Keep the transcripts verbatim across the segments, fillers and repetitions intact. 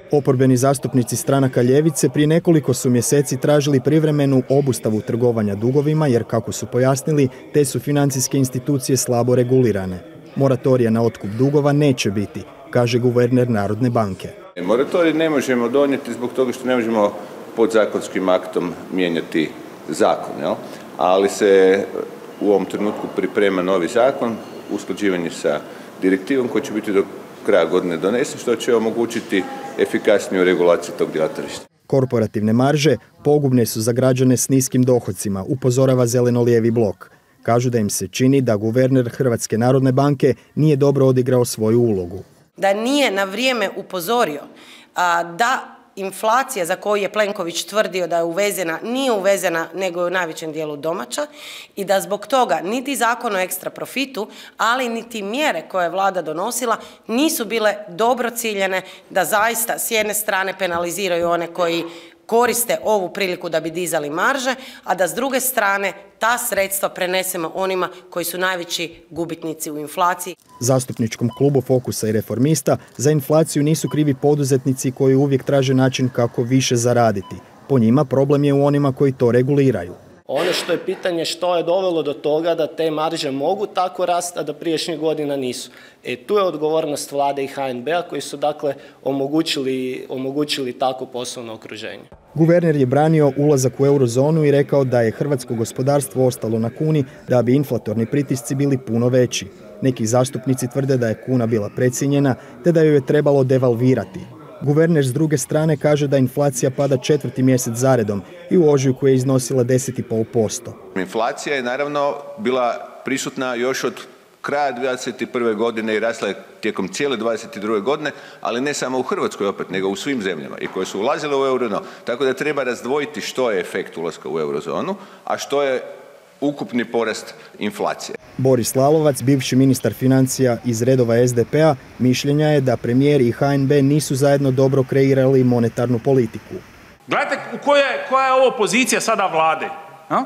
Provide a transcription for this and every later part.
Oporbeni zastupnici stranaka ljevice prije nekoliko su mjeseci tražili privremenu obustavu trgovanja dugovima jer, kako su pojasnili, te su financijske institucije slabo regulirane. Moratorija na otkup dugova neće biti, kaže guverner Narodne banke. Moratorij ne možemo donijeti zbog toga što ne možemo podzakonskim aktom mijenjati zakon, jel? Ali se u ovom trenutku priprema novi zakon, usklađivanje sa direktivom koji će biti do kraja godine donesen, što će omogućiti efikasniju regulaciju tog dijela tržišta. Korporativne marže pogubne su za građane s niskim dohodcima, upozorava zeleno-lijevi blok. Kažu da im se čini da guverner Hrvatske narodne banke nije dobro odigrao svoju ulogu. Da nije na vrijeme upozorio a, da inflacija za koju je Plenković tvrdio da je uvezena, nije uvezena nego je u najvećem dijelu domaća i da zbog toga niti zakon o ekstra profitu, ali niti mjere koje je vlada donosila nisu bile dobro ciljene da zaista s jedne strane penaliziraju one koji koriste ovu priliku da bi dizali marže, a da s druge strane ta sredstva prenesemo onima koji su najveći gubitnici u inflaciji. Zastupničkom klubu Fokusa i Reformista za inflaciju nisu krivi poduzetnici koji uvijek traže način kako više zaraditi. Po njima problem je u onima koji to reguliraju. Ono što je pitanje što je dovelo do toga da te marže mogu tako rasti, a da prijašnjih godina nisu. E, tu je odgovornost vlade i ha en be a koji su dakle omogućili, omogućili tako poslovno okruženje. Guverner je branio ulazak u eurozonu i rekao da je hrvatsko gospodarstvo ostalo na kuni da bi inflatorni pritisci bili puno veći. Neki zastupnici tvrde da je kuna bila precijenjena te da ju je trebalo devalvirati. Guverner s druge strane kaže da inflacija pada četvrti mjesec zaredom i u ožujku je iznosila deset zarez pet posto. Inflacija je naravno bila prisutna još od kraja dvadeset prve godine i rasla je tijekom cijele dvadeset druge godine, ali ne samo u Hrvatskoj opet, nego u svim zemljama i koje su ulazile u euro. Tako da treba razdvojiti što je efekt ulaska u eurozonu, a što je ukupni porast inflacije. Boris Lalovac, bivši ministar financija iz redova es de pe a, mišljenja je da premijer i ha en be nisu zajedno dobro kreirali monetarnu politiku. Gledajte koja je, koja je ovo pozicija sada vlade. A?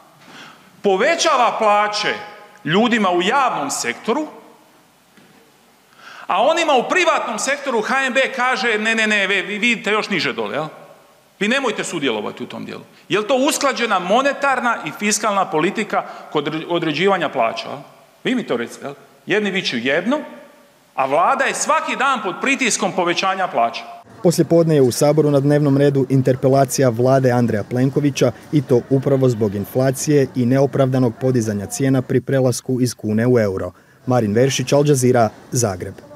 Povećava plaće ljudima u javnom sektoru, a onima u privatnom sektoru ha en be kaže ne, ne, ne, vi vidite još niže dole, jel? Vi nemojte sudjelovati u tom dijelu. Je li to usklađena monetarna i fiskalna politika kod određivanja plaća? Vi mi to recite. Jel? Jedni viču jedno, a vlada je svaki dan pod pritiskom povećanja plaća. Poslijepodne je u Saboru na dnevnom redu interpelacija vlade Andreja Plenkovića i to upravo zbog inflacije i neopravdanog podizanja cijena pri prelasku iz kune u euro. Marin Veršić, Al Jazeera, Zagreb.